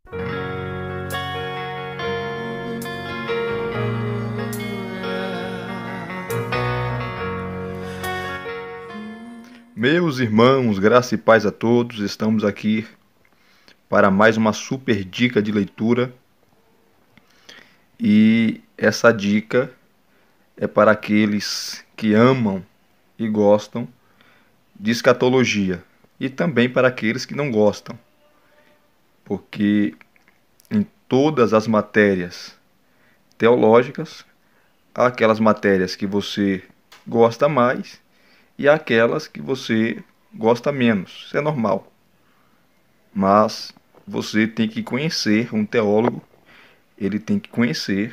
Meus irmãos, graça e paz a todos, estamos aqui para mais uma super dica de leitura. E essa dica é para aqueles que amam e gostam de escatologia e também para aqueles que não gostam, porque em todas as matérias teológicas há aquelas matérias que você gosta mais e há aquelas que você gosta menos. Isso é normal. Mas você tem que conhecer um teólogo, ele tem que conhecer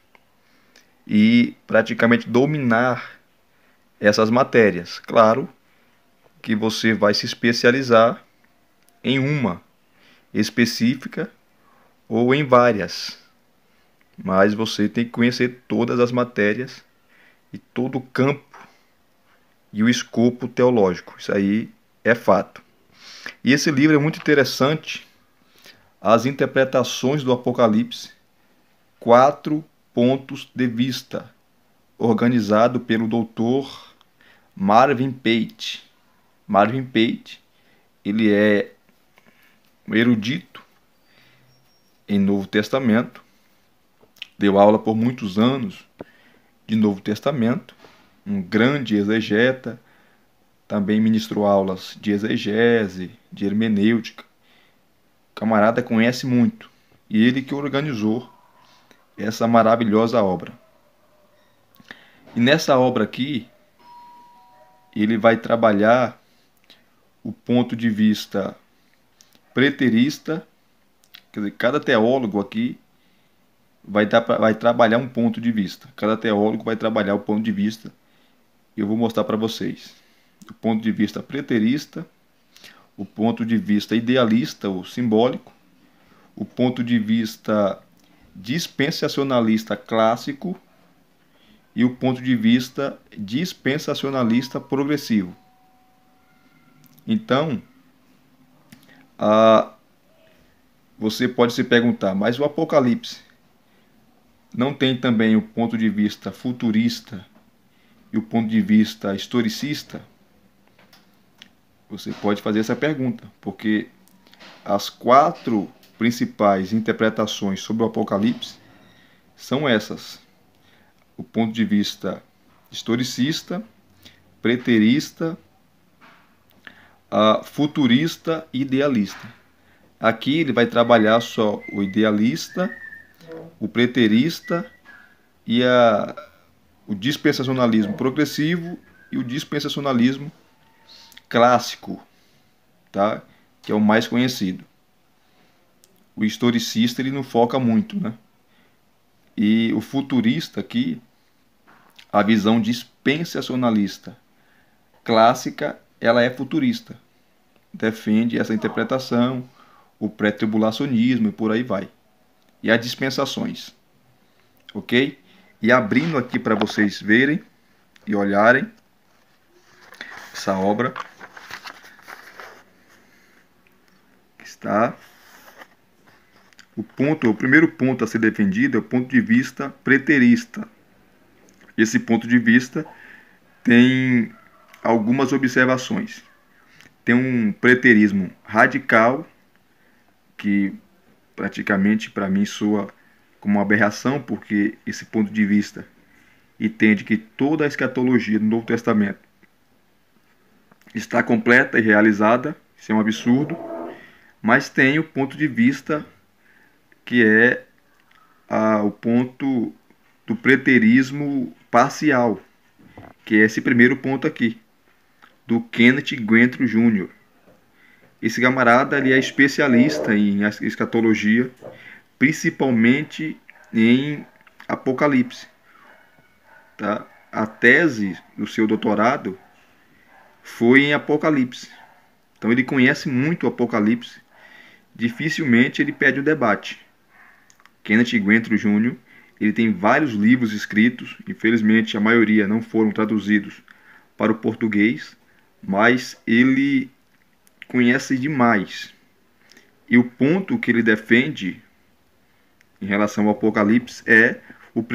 e praticamente dominar essas matérias. Claro que você vai se especializar em uma específica ou em várias, mas você tem que conhecer todas as matérias e todo o campo e o escopo teológico. Isso aí é fato. E esse livro é muito interessante, as interpretações do Apocalipse, 4 pontos de vista, organizado pelo Dr. Marvin Pate. Marvin Pate, ele é um erudito em Novo Testamento, deu aula por muitos anos de Novo Testamento, um grande exegeta, também ministrou aulas de exegese, de hermenêutica. O camarada conhece muito, e ele que organizou essa maravilhosa obra. E nessa obra aqui, ele vai trabalhar o ponto de vista preterista, quer dizer, cada teólogo aqui vai trabalhar um ponto de vista. Cada teólogo vai trabalhar o ponto de vista. Eu vou mostrar para vocês. O ponto de vista preterista, o ponto de vista idealista ou simbólico, o ponto de vista dispensacionalista clássico e o ponto de vista dispensacionalista progressivo. Então, você pode se perguntar, mas o Apocalipse não tem também o ponto de vista futurista e o ponto de vista historicista? Você pode fazer essa pergunta, porque as 4 principais interpretações sobre o Apocalipse são essas: o ponto de vista historicista, preterista, futurista e idealista. Aqui ele vai trabalhar só o idealista, o preterista e o dispensacionalismo progressivo e o dispensacionalismo clássico, tá? Que é o mais conhecido. O historicista ele não foca muito, né? E o futurista aqui, a visão dispensacionalista clássica, ela é futurista. Defende essa interpretação, o pré-tribulacionismo e por aí vai. E as dispensações. Ok? E abrindo aqui para vocês verem e olharem essa obra. Está. O primeiro ponto a ser defendido é o ponto de vista preterista. Esse ponto de vista tem algumas observações. Tem um preterismo radical, que praticamente para mim soa como uma aberração, porque esse ponto de vista entende que toda a escatologia do Novo Testamento está completa e realizada. Isso é um absurdo. Mas tem o ponto de vista que é o ponto do preterismo parcial, que é esse primeiro ponto aqui, do Kenneth Guenther Jr. Esse camarada ele é especialista em escatologia, principalmente em Apocalipse. Tá? A tese do seu doutorado foi em Apocalipse. Então ele conhece muito o Apocalipse. Dificilmente ele perde o debate. Kenneth Guenther Jr. ele tem vários livros escritos. Infelizmente a maioria não foram traduzidos para o português, mas ele conhece demais E o ponto que ele defende em relação ao Apocalipse é o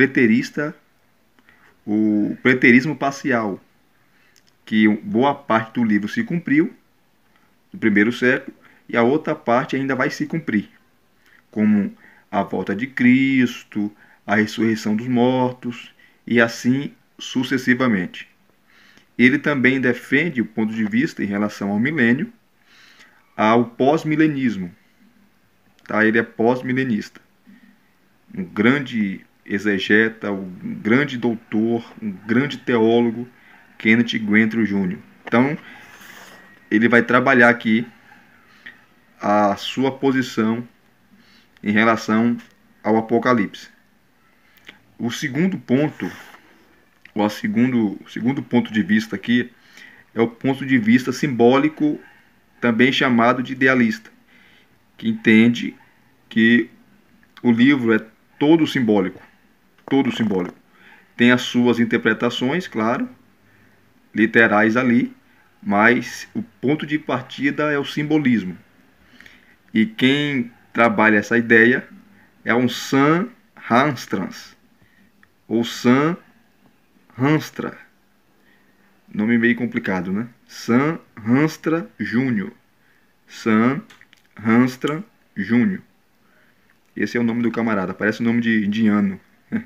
preterismo parcial, que boa parte do livro se cumpriu, do primeiro século, e a outra parte ainda vai se cumprir, como a volta de Cristo, a ressurreição dos mortos, e assim sucessivamente. Ele também defende o ponto de vista em relação ao milênio, ao pós-milenismo. Tá? Ele é pós-milenista. Um grande exegeta, um grande doutor, um grande teólogo, Kenneth Guenther Jr. Então, ele vai trabalhar aqui a sua posição em relação ao Apocalipse. O segundo ponto, o segundo ponto de vista aqui, é o ponto de vista simbólico, também chamado de idealista, que entende que o livro é todo simbólico, todo simbólico. Tem as suas interpretações, claro, literais ali, mas o ponto de partida é o simbolismo. E quem trabalha essa ideia é um Sam Hamstrans, ou Sam Hamstra. Nome meio complicado, né? Sam Hamstra Jr. Sam Hamstra Jr. Esse é o nome do camarada, parece o nome de indiano.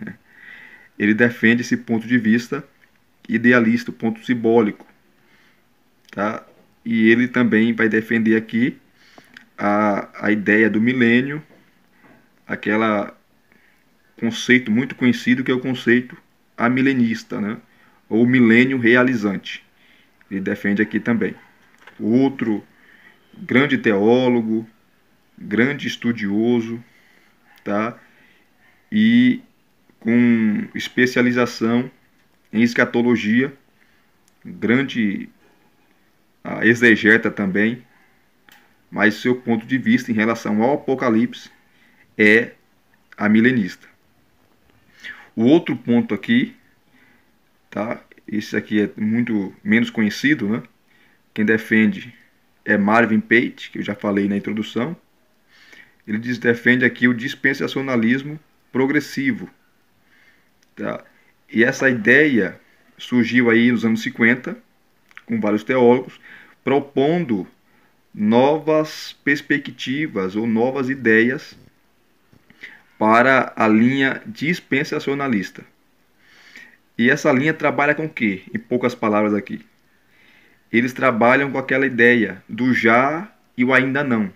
Ele defende esse ponto de vista idealista, o ponto simbólico. Tá? E ele também vai defender aqui a ideia do milênio, aquele conceito muito conhecido que é o conceito amilenista, né? Ou milênio realizante. Ele defende aqui também. Outro grande teólogo, grande estudioso, tá? E com especialização em escatologia, grande exegeta também, mas seu ponto de vista em relação ao Apocalipse é amilenista. O outro ponto aqui, tá? Esse aqui é muito menos conhecido, né? Quem defende é Marvin Pate, que eu já falei na introdução. Ele defende aqui o dispensacionalismo progressivo. Tá? E essa ideia surgiu aí nos anos 50, com vários teólogos, propondo novas perspectivas ou novas ideias para a linha dispensacionalista. E essa linha trabalha com o quê? Em poucas palavras aqui. Eles trabalham com aquela ideia do já e o ainda não.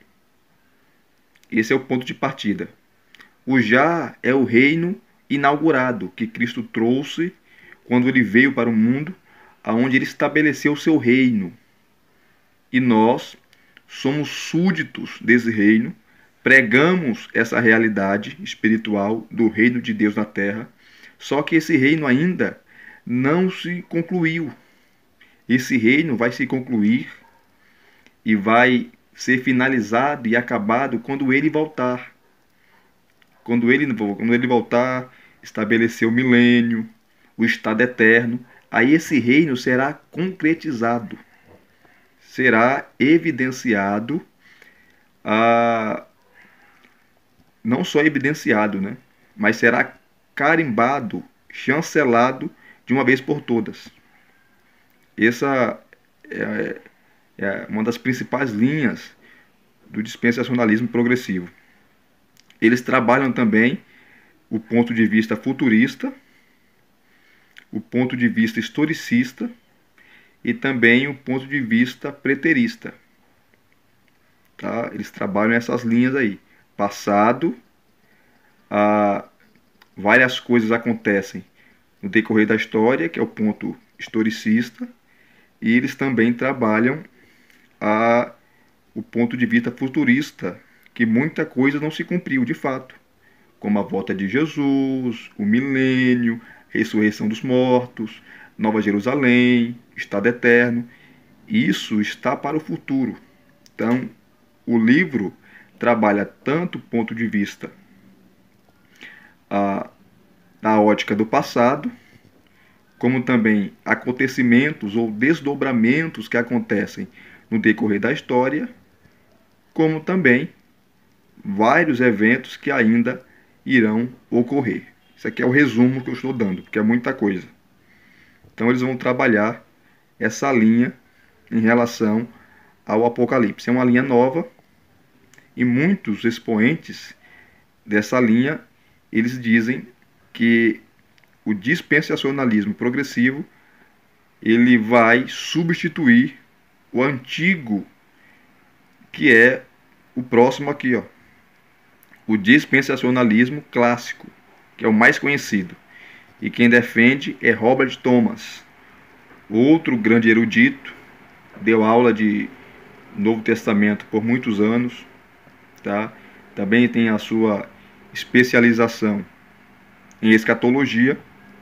Esse é o ponto de partida. O já é o reino inaugurado que Cristo trouxe quando ele veio para o mundo, aonde ele estabeleceu o seu reino. E nós somos súditos desse reino, pregamos essa realidade espiritual do reino de Deus na terra, só que esse reino ainda não se concluiu. Esse reino vai se concluir e vai ser finalizado e acabado quando ele voltar. Quando ele voltar, estabelecer o milênio, o estado eterno, aí esse reino será concretizado, será evidenciado, não só evidenciado, né, mas será carimbado, chancelado de uma vez por todas. Essa é uma das principais linhas do dispensacionalismo progressivo. Eles trabalham também o ponto de vista futurista, o ponto de vista historicista e também o ponto de vista preterista. Tá? Eles trabalham essas linhas aí. Passado, várias coisas acontecem no decorrer da história, que é o ponto historicista, e eles também trabalham o ponto de vista futurista, que muita coisa não se cumpriu de fato, como a volta de Jesus, o milênio, ressurreição dos mortos, Nova Jerusalém, estado eterno. Isso está para o futuro. Então, o livro trabalha tanto o ponto de vista da ótica do passado, como também acontecimentos ou desdobramentos que acontecem no decorrer da história, como também vários eventos que ainda irão ocorrer. Isso aqui é o resumo que eu estou dando, porque é muita coisa. Então eles vão trabalhar essa linha em relação ao Apocalipse. É uma linha nova e muitos expoentes dessa linha, eles dizem que o dispensacionalismo progressivo ele vai substituir o antigo, que é o próximo aqui, ó, o dispensacionalismo clássico, que é o mais conhecido. E quem defende é Robert Thomas, outro grande erudito, deu aula de Novo Testamento por muitos anos, tá? Também tem a sua especialização em escatologia.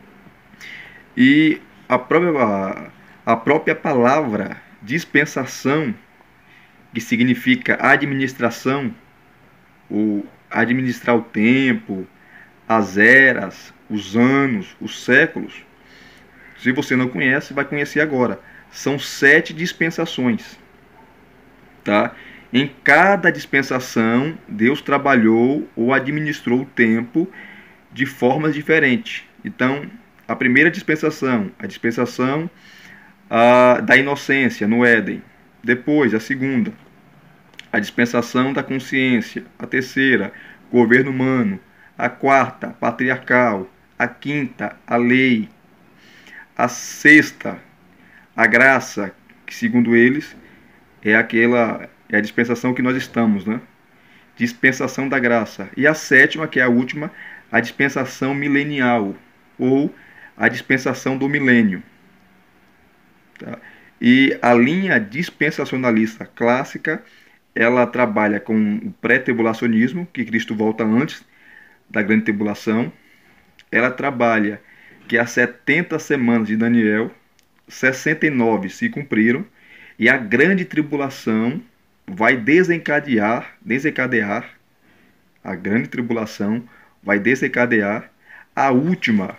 E a própria palavra dispensação, que significa administração, ou administrar o tempo, as eras, os anos, os séculos. Se você não conhece, vai conhecer agora. São 7 dispensações, tá? Em cada dispensação, Deus trabalhou ou administrou o tempo de formas diferentes. Então, a primeira dispensação, a dispensação da inocência no Éden. Depois, a segunda, a dispensação da consciência. A terceira, governo humano. A quarta, patriarcal. A quinta, a lei. A sexta, a graça, que segundo eles é a dispensação que nós estamos, né? Dispensação da graça. E a sétima, que é a última, a dispensação milenial, ou a dispensação do milênio. Tá? E a linha dispensacionalista clássica, ela trabalha com o pré-tribulacionismo, que Cristo volta antes da grande tribulação. Ela trabalha que as 70 semanas de Daniel, 69 se cumpriram, e a grande tribulação vai desencadear, a grande tribulação vai desencadear a última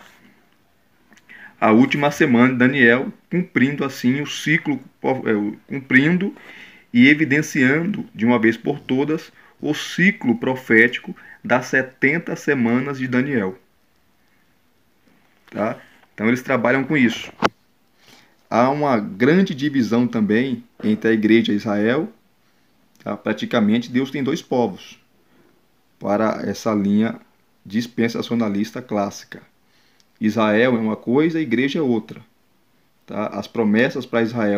semana de Daniel, cumprindo assim o ciclo, cumprindo e evidenciando de uma vez por todas o ciclo profético das 70 semanas de Daniel. Tá? Então eles trabalham com isso. Há uma grande divisão também entre a igreja e Israel. Tá? Praticamente Deus tem 2 povos para essa linha dispensacionalista clássica. Israel é uma coisa, a igreja é outra. Tá? As promessas para Israel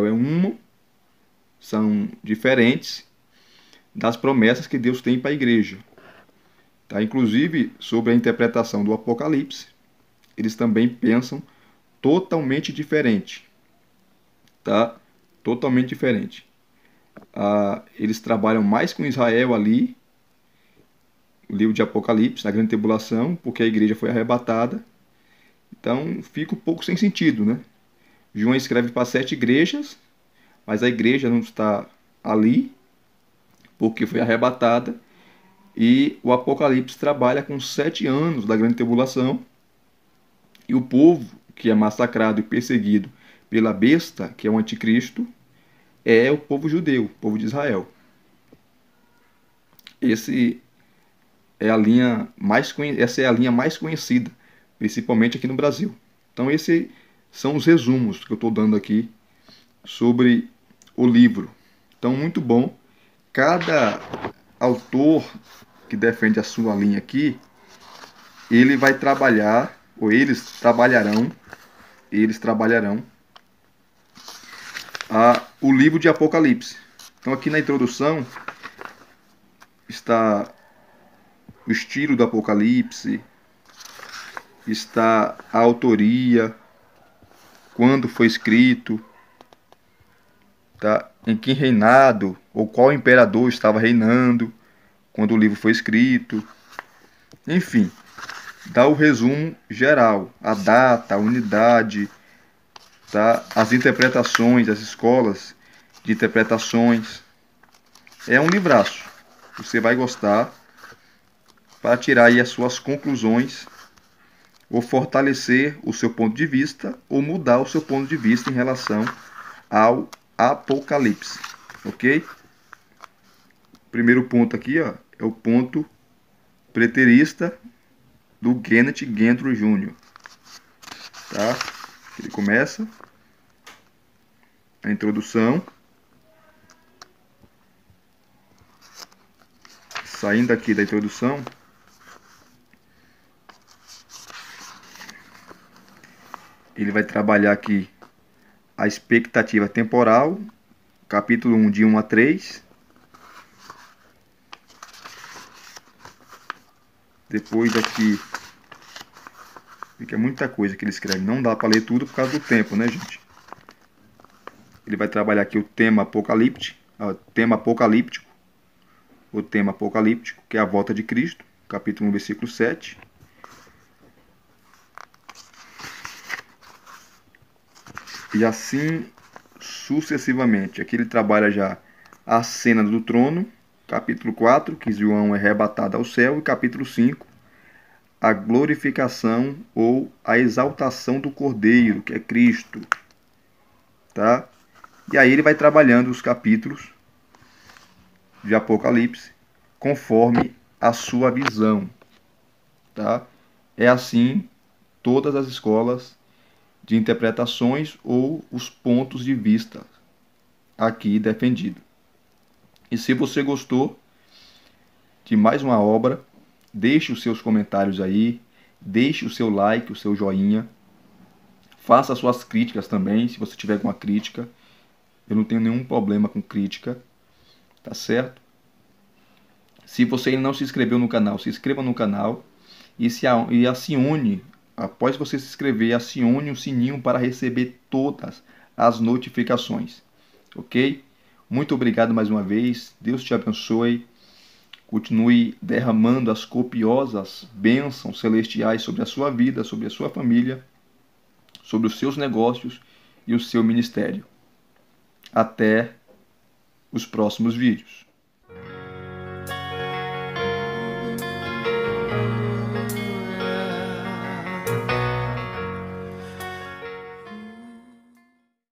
são diferentes das promessas que Deus tem para a igreja. Tá? Inclusive, sobre a interpretação do Apocalipse, eles também pensam totalmente diferente. Tá? Totalmente diferente. Eles trabalham mais com Israel ali, o livro de Apocalipse, na grande tribulação, porque a igreja foi arrebatada. Então fica um pouco sem sentido, né? João escreve para 7 igrejas, mas a igreja não está ali, porque foi arrebatada. E o Apocalipse trabalha com 7 anos da grande tribulação. E o povo que é massacrado e perseguido pela besta, que é o anticristo, é o povo judeu, o povo de Israel. Essa é a linha mais conhecida, principalmente aqui no Brasil. Então esses são os resumos que eu estou dando aqui sobre o livro. Então muito bom. Cada autor que defende a sua linha aqui, ele vai trabalhar, ou eles trabalharão o livro de Apocalipse. Então aqui na introdução está o estilo do Apocalipse, está a autoria, quando foi escrito, tá? Em que reinado ou qual imperador estava reinando quando o livro foi escrito. Enfim, dá o resumo geral, a data, a unidade, tá? As interpretações, as escolas de interpretações. É um livraço. Você vai gostar para tirar aí as suas conclusões, ou fortalecer o seu ponto de vista, ou mudar o seu ponto de vista em relação ao Apocalipse. Ok? Primeiro ponto aqui, ó, é o ponto preterista do Kenneth Gendro Jr. Tá? Ele começa a introdução, saindo aqui da introdução, ele vai trabalhar aqui a expectativa temporal, capítulo 1, de 1 a 3. Depois aqui, fica muita coisa que ele escreve, não dá para ler tudo por causa do tempo, né, gente? Ele vai trabalhar aqui o tema apocalíptico, que é a volta de Cristo, capítulo 1, versículo 7. E assim sucessivamente. Aqui ele trabalha já a cena do trono, capítulo 4, que João é arrebatado ao céu, e capítulo 5, a glorificação ou a exaltação do Cordeiro, que é Cristo. Tá? E aí ele vai trabalhando os capítulos de Apocalipse conforme a sua visão. Tá? É assim todas as escolas de interpretações ou os pontos de vista aqui defendido. E se você gostou de mais uma obra, deixe os seus comentários aí, deixe o seu like, o seu joinha, faça as suas críticas também, se você tiver alguma crítica. Eu não tenho nenhum problema com crítica, tá certo? Se você ainda não se inscreveu no canal, se inscreva no canal e acione, após você se inscrever, acione o sininho para receber todas as notificações, ok? Muito obrigado mais uma vez, Deus te abençoe, continue derramando as copiosas bênçãos celestiais sobre a sua vida, sobre a sua família, sobre os seus negócios e o seu ministério. Até os próximos vídeos.